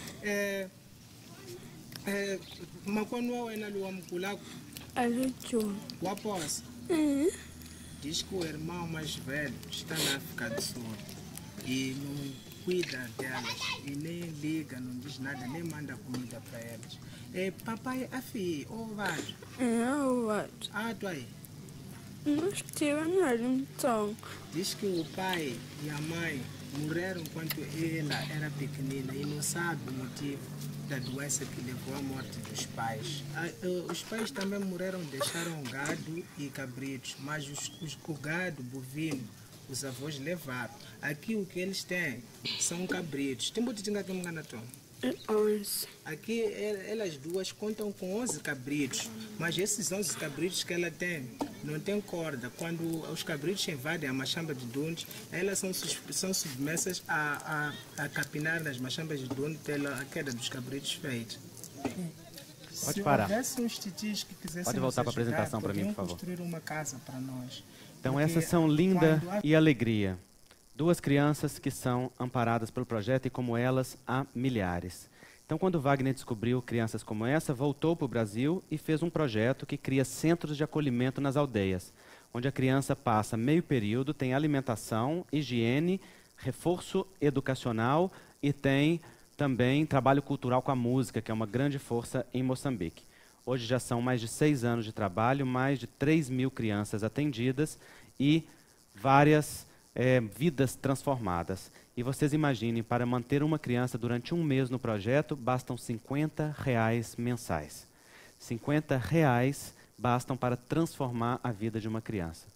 Mas quando eu ainda não amculaco, o após diz que o irmão mais velho está na África do Sul e não cuida delas e nem liga, não diz nada, nem manda comida para elas. Papai, afi, vai. Ah, tu aí. Nós tivemos ali então. Diz que o pai e a mãe morreram quando ela era pequenina e não sabe o motivo da doença que levou à morte dos pais. Os pais também morreram, deixaram gado e cabritos, mas o gado bovino os avós levaram. Aqui o que eles têm são cabritos. Tem muito dinheiro que me engana, Tom? 11. Aqui elas duas contam com 11 cabritos, mas esses 11 cabritos que ela tem não tem corda. Quando os cabritos invadem a machamba de dunes, elas são submessas a capinar nas machambas de dunes pela queda dos cabritos feitos. Pode parar. Se houvesse uns titis que quisessem Pode voltar para a apresentação para mim, por favor. Construir uma casa para nós. Então Porque essas são Linda e Alegria. Duas crianças que são amparadas pelo projeto e como elas há milhares. Então quando Wagner descobriu crianças como essa, voltou para o Brasil e fez um projeto que cria centros de acolhimento nas aldeias, onde a criança passa meio período, tem alimentação, higiene, reforço educacional e tem também trabalho cultural com a música, que é uma grande força em Moçambique. Hoje já são mais de 6 anos de trabalho, mais de 3.000 crianças atendidas e várias vidas transformadas. E vocês imaginem, para manter uma criança durante um mês no projeto, bastam R$50 mensais. R$50 bastam para transformar a vida de uma criança.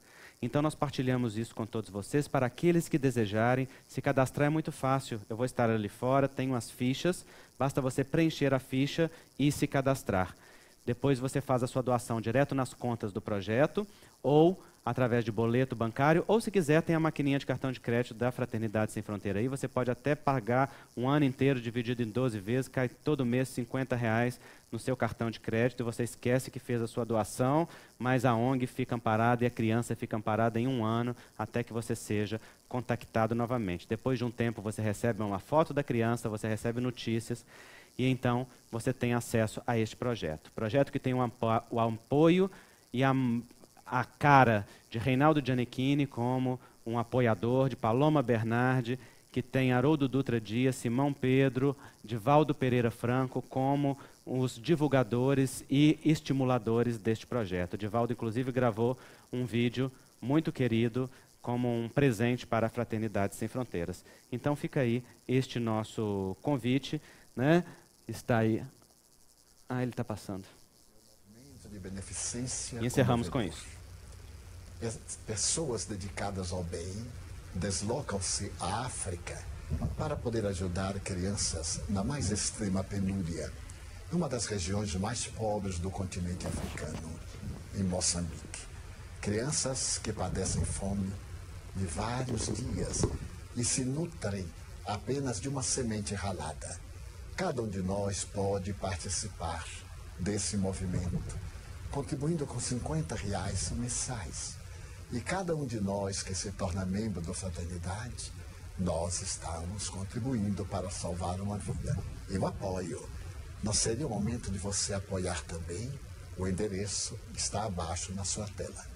Então nós partilhamos isso com todos vocês. Para aqueles que desejarem se cadastrar é muito fácil. Eu vou estar ali fora, tenho as fichas, basta você preencher a ficha e se cadastrar. Depois você faz a sua doação direto nas contas do projeto ou através de boleto bancário, ou se quiser tem a maquininha de cartão de crédito da Fraternidade Sem Fronteira aí, você pode até pagar um ano inteiro dividido em 12 vezes, cai todo mês R$50 no seu cartão de crédito e você esquece que fez a sua doação, mas a ONG fica amparada e a criança fica amparada em 1 ano até que você seja contactado novamente. Depois de um tempo você recebe uma foto da criança, você recebe notícias e então você tem acesso a este projeto. Projeto que tem o apoio e a cara de Reinaldo Giannichini como um apoiador, de Paloma Bernardi, que tem Haroldo Dutra Dias, Simão Pedro, Divaldo Pereira Franco como os divulgadores e estimuladores deste projeto. Divaldo, inclusive, gravou um vídeo muito querido como um presente para a Fraternidade Sem Fronteiras. Então fica aí este nosso convite, né? Está aí. Ah, ele está passando. De beneficência e encerramos com isso. Pessoas dedicadas ao bem deslocam-se à África para poder ajudar crianças na mais extrema penúria, numa das regiões mais pobres do continente africano, em Moçambique. Crianças que padecem fome de vários dias e se nutrem apenas de uma semente ralada. Cada um de nós pode participar desse movimento, contribuindo com R$50 mensais. E cada um de nós que se torna membro da fraternidade, nós estamos contribuindo para salvar uma vida. Eu apoio. Não seria o momento de você apoiar também? O endereço está abaixo na sua tela.